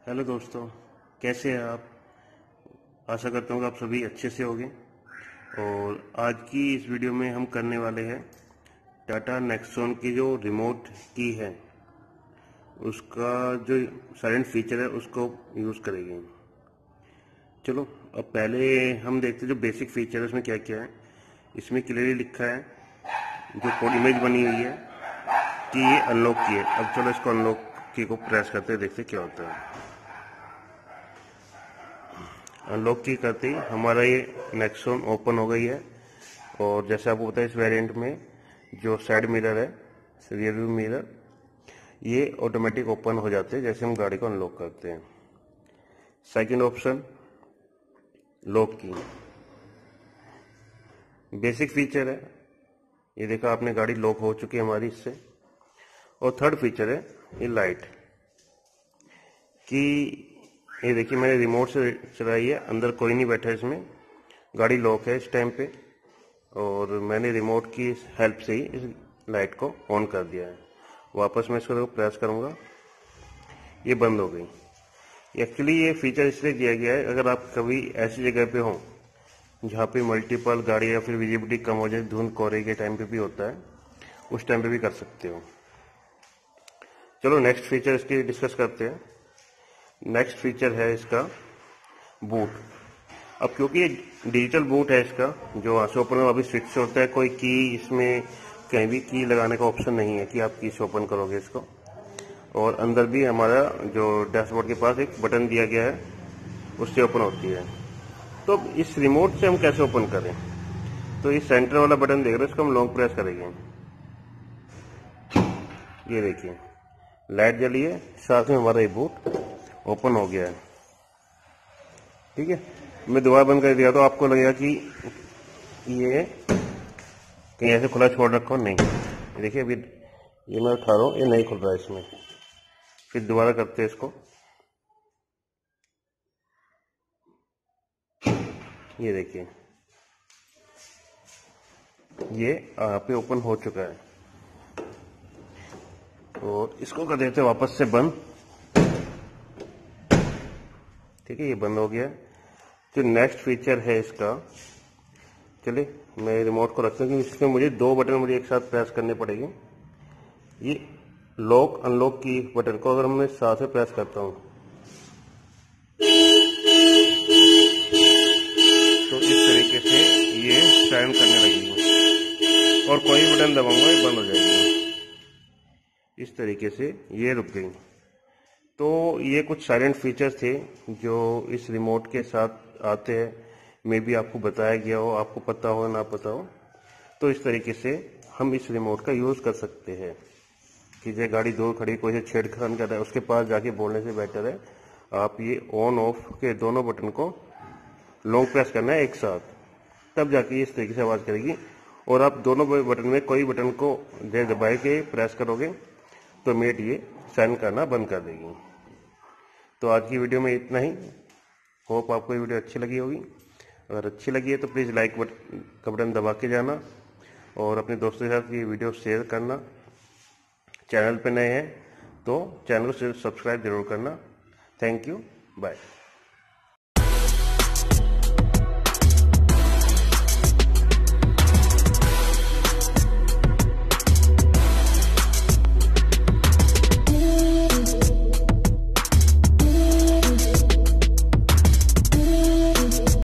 Hello दोस्तों, कैसे हैं आप। आशा करता हूँ कि आप सभी अच्छे से होंगे। और आज की इस वीडियो में हम करने वाले हैं टाटा नेक्सॉन की जो रिमोट की है उसका जो साइलेंट फीचर है उसको यूज़ करेंगे। चलो अब पहले हम देखते हैं जो बेसिक फीचर है उसमें क्या क्या है। इसमें क्लियरली लिखा है जो कोड इमेज बनी हुई है कि ये अनलॉक की है। अब चलो इसको अनलॉक की को प्रेस करते हैं, देखते क्या होता है। अनलॉक की करते ही हमारा ये नेक्सॉन ओपन हो गई है। और जैसे आपको पता है इस वेरिएंट में जो साइड मिरर है, रियर व्यू मिरर, ये ऑटोमेटिक ओपन हो जाते हैं जैसे हम गाड़ी को अनलॉक करते हैं। सेकंड ऑप्शन लॉक की, बेसिक फीचर है। ये देखा आपने, गाड़ी लॉक हो चुकी है हमारी इससे। और थर्ड फीचर है ये लाइट की। ये देखिए मैंने रिमोट से चलाई है, अंदर कोई नहीं बैठा इसमें, गाड़ी लॉक है इस टाइम पे। और मैंने रिमोट की हेल्प से ही इस लाइट को ऑन कर दिया है। वापस मैं इसको प्रेस करूंगा, ये बंद हो गई। एक्चुअली ये फीचर इसलिए दिया गया है अगर आप कभी ऐसी जगह पे हो जहाँ पे मल्टीपल गाड़ी या फिर विजिबिलिटी कम हो जाए, धुंध कोहरे के टाइम पे भी होता है, उस टाइम पे भी कर सकते हो। चलो नेक्स्ट फीचर इसकी डिस्कस करते हैं। नेक्स्ट फीचर है इसका बूट। अब क्योंकि ये डिजिटल बूट है इसका, जो वहाँ से ओपन अभी स्विच से होता है, कोई की इसमें कहीं भी की लगाने का ऑप्शन नहीं है कि आप की से ओपन करोगे इसको। और अंदर भी हमारा जो डैशबोर्ड के पास एक बटन दिया गया है उससे ओपन होती है। तो अब इस रिमोट से हम कैसे ओपन करें, तो ये सेंटर वाला बटन देख रहे हैं, इसको हम लॉन्ग प्रेस करेंगे। ये देखिए लाइट जली है, साथ में हमारा ये बूट ओपन हो गया है। ठीक है, मैं दोबारा बंद कर दिया तो आपको लगेगा कि ये कहीं ऐसे खुला छोड़ रखा हो, नहीं। देखिए अभी ये मैं उठा रहा हूँ, ये नहीं खुल रहा है इसमें। फिर दोबारा करते हैं इसको, ये देखिए ये यहाँ पे ओपन हो चुका है। और इसको कर देते हैं वापस से बंद। ठीक है, ये बंद हो गया। जो नेक्स्ट फीचर है इसका, चलिए मैं रिमोट को रखता हूँ क्योंकि इसमें मुझे दो बटन मुझे एक साथ प्रेस करने पड़ेंगे। ये लॉक अनलॉक की बटन को अगर मैं साथ में प्रेस करता हूँ तो इस तरीके से ये साउंड करने लगेगी। और कोई बटन दबाऊंगा ये बंद हो जाएगी। इस तरीके से ये रुक गई। तो ये कुछ साइलेंट फीचर्स थे जो इस रिमोट के साथ आते हैं। मे बी आपको बताया गया हो, आपको पता हो ना पता हो। तो इस तरीके से हम इस रिमोट का यूज कर सकते हैं कि जो गाड़ी दूर खड़ी कोई से छेड़खानी कर रहा है उसके पास जाके बोलने से बेटर है आप ये ऑन ऑफ के दोनों बटन को लॉन्ग प्रेस करना है एक साथ, तब जाके इस तरीके से आवाज करेगी। और आप दोनों बटन में कोई बटन को देर दबाए के प्रेस करोगे तो मेट ये साइन करना बंद कर देगी। तो आज की वीडियो में इतना ही। होप आपको ये वीडियो अच्छी लगी होगी। अगर अच्छी लगी है तो प्लीज़ लाइक का बटन दबा के जाना और अपने दोस्तों के साथ ये वीडियो शेयर करना। चैनल पे नए हैं तो चैनल को सब्सक्राइब जरूर करना। Thank you, bye.